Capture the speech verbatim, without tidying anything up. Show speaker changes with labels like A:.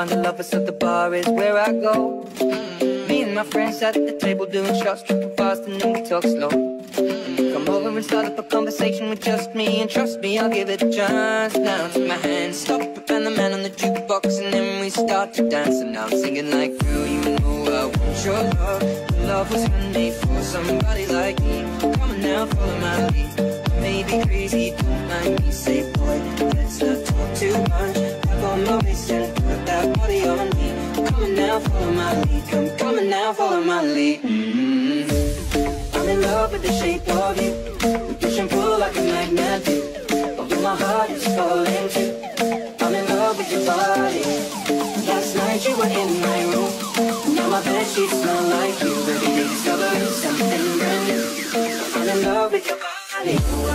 A: find the lovers, so the bar is where I go. Me and my friends sat at the table doing shots, tripping fast and then we talk slow. Come over and start up a conversation with just me, and trust me, I'll give it a chance. Now take my hand, stop it, and the man on the jukebox, and then we start to dance. And now I'm singing like, girl, you know I want your love. Your love was handmade for somebody like me. Come on now, follow my lead. Maybe crazy, don't mind me. Say, boy, let's not talk too much. Grab on my waist and put that body on me. Come on now, follow my lead. Come, come on now, follow my lead. Mm-hmm. I'm in love with the shape of you. We push and pull like a magnet do. Although my heart is falling too. I'm in love with your body. Last night you were in my room. Now my bedsheets smell like you. Every day discovering something brand new. I'm in love with your body.